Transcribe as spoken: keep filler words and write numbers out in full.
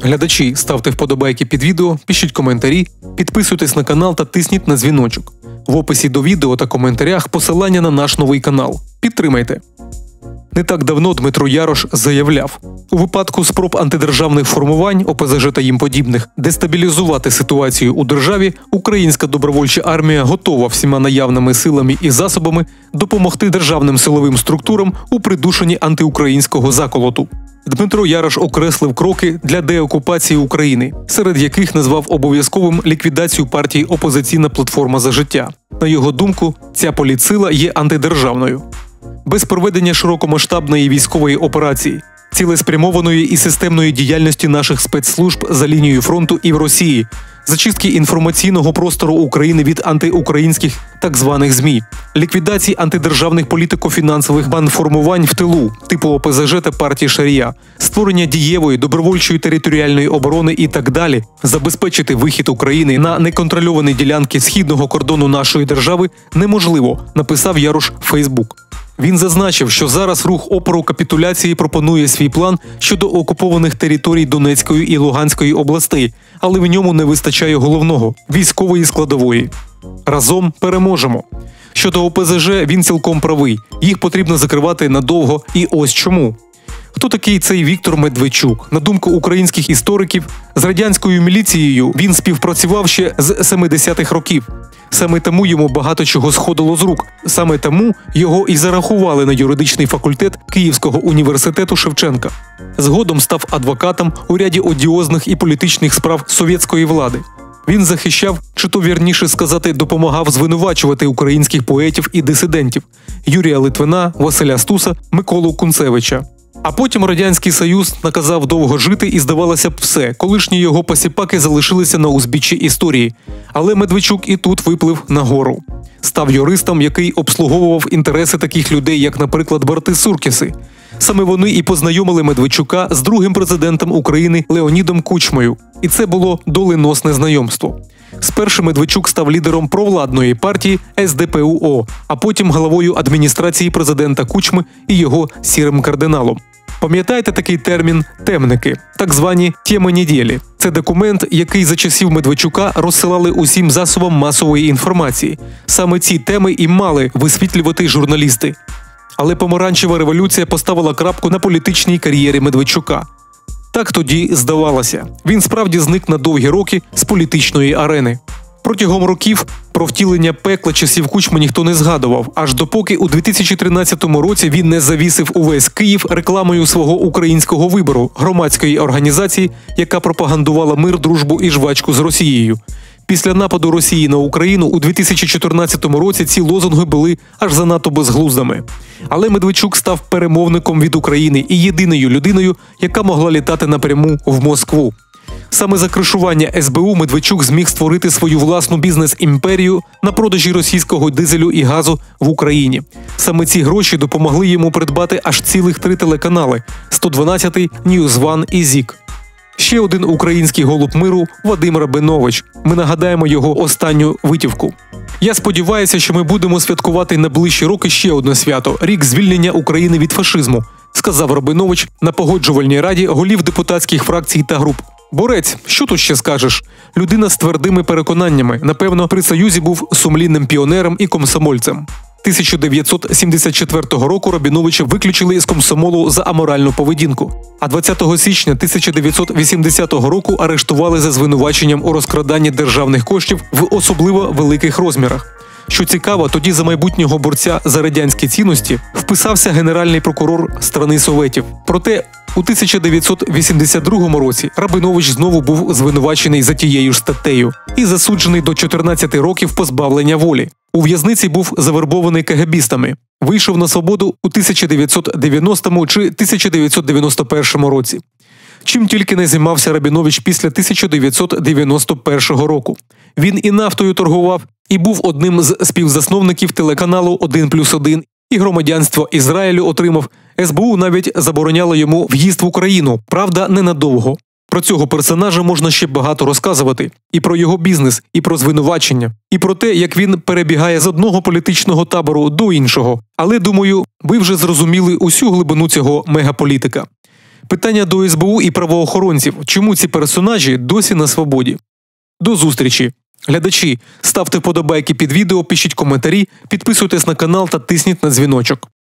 Глядачі, ставте вподобайки під відео, пишіть коментарі, підписуйтесь на канал та тисніть на дзвіночок. В описі до відео та коментарях посилання на наш новий канал. Підтримайте. Не так давно Дмитро Ярош заявляв, у випадку спроб антидержавних формувань, О Пе Зе Же та їм подібних, дестабілізувати ситуацію у державі, українська добровольча армія готова всіма наявними силами і засобами допомогти державним силовим структурам у придушенні антиукраїнського заколоту. Дмитро Ярош окреслив кроки для деокупації України, серед яких назвав обов'язковим ліквідацію партії «Опозиційна платформа за життя». На його думку, ця політсила є антидержавною. Без проведення широкомасштабної військової операції, цілеспрямованої і системної діяльності наших спецслужб за лінією фронту і в Росії, зачистки інформаційного простору України від антиукраїнських так званих ЗМІ, ліквідації антидержавних політико-фінансових бандформувань в тилу, типу О Пе Зе Же та партії Шарія, створення дієвої добровольчої територіальної оборони і так далі, забезпечити вихід України на неконтрольовані ділянки східного кордону нашої держави неможливо, написав Ярош в Фейсбук. Він зазначив, що зараз рух опору капітуляції пропонує свій план щодо окупованих територій Донецької і Луганської областей, але в ньому не вистачає головного – військової складової. Разом переможемо. Щодо О Пе Зе Же він цілком правий, їх потрібно закривати надовго і ось чому. Хто такий цей Віктор Медведчук? На думку українських істориків, з радянською міліцією він співпрацював ще з семидесятих років. Саме тому йому багато чого сходило з рук. Саме тому його і зарахували на юридичний факультет Київського університету Шевченка. Згодом став адвокатом у ряді одіозних і політичних справ совєтської влади. Він захищав, чи то вірніше сказати, допомагав звинувачувати українських поетів і дисидентів – Юрія Литвина, Василя Стуса, Миколу Кунцевича. А потім Радянський Союз наказав довго жити і, здавалося б, все. Колишні його посіпаки залишилися на узбіччі історії. Але Медведчук і тут виплив нагору. Став юристом, який обслуговував інтереси таких людей, як, наприклад, брати Суркіси. Саме вони і познайомили Медведчука з другим президентом України Леонідом Кучмою. І це було доленосне знайомство. Спершу Медведчук став лідером провладної партії Ес Де Пе У О, а потім главою адміністрації президента Кучми і його сірим кардиналом. Пам'ятаєте такий термін «темники», так звані «теми неділі»? Це документ, який за часів Медведчука розсилали усім засобам масової інформації. Саме ці теми і мали висвітлювати журналісти. Але помаранчева революція поставила крапку на політичній кар'єрі Медведчука. Так тоді здавалося. Він справді зник на довгі роки з політичної арени. Протягом років про втілення пекла часів Кучми ніхто не згадував, аж допоки у дві тисячі тринадцятому році він не завісив увесь Київ рекламою свого українського вибору, громадської організації, яка пропагандувала мир, дружбу і жвачку з Росією. Після нападу Росії на Україну у дві тисячі чотирнадцятому році ці лозунги були аж занадто безглуздими. Але Медведчук став перемовником від України і єдиною людиною, яка могла літати напряму в Москву. Саме за кришування Ес Бе У Медведчук зміг створити свою власну бізнес-імперію на продажі російського дизелю і газу в Україні. Саме ці гроші допомогли йому придбати аж цілих три телеканали – сто дванадцятий, Ньюз Ван і Зік. Ще один український голуб миру – Вадим Рабинович. Ми нагадаємо його останню витівку. Я сподіваюся, що ми будемо святкувати найближчі роки ще одне свято – рік звільнення України від фашизму, сказав Рабинович на погоджувальній раді голів депутатських фракцій та груп. Борець, що тут ще скажеш? Людина з твердими переконаннями. Напевно, при Союзі був сумлінним піонером і комсомольцем. тисяча дев'ятсот сімдесят четвертого року Рабіновича виключили із комсомолу за аморальну поведінку. А двадцятого січня тисяча дев'ятсот вісімдесятого року арештували за звинуваченням у розкраданні державних коштів в особливо великих розмірах. Що цікаво, тоді за майбутнього борця за радянські цінності вписався генеральний прокурор страни Советів. Проте у тисяча дев'ятсот вісімдесят другому році Рабинович знову був звинувачений за тією ж статтею і засуджений до чотирнадцяти років позбавлення волі. У в'язниці був завербований кегебістами. Вийшов на свободу у тисяча дев'ятсот дев'яностому чи тисяча дев'ятсот дев'яносто першому році. Чим тільки не займався Рабінович після тисяча дев'ятсот дев'яносто першого року. Він і нафтою торгував, і був одним з співзасновників телеканалу один плюс один, і громадянство Ізраїлю отримав. Ес Бе У навіть забороняло йому в'їзд в Україну, правда, ненадовго. Про цього персонажа можна ще багато розказувати. І про його бізнес, і про звинувачення, і про те, як він перебігає з одного політичного табору до іншого. Але, думаю, ви вже зрозуміли усю глибину цього мегаполітика. Питання до ес бе у і правоохоронців. Чому ці персонажі досі на свободі? До зустрічі! Глядачі, ставте вподобайки під відео, пишіть коментарі, підписуйтесь на канал та тисніть на дзвіночок.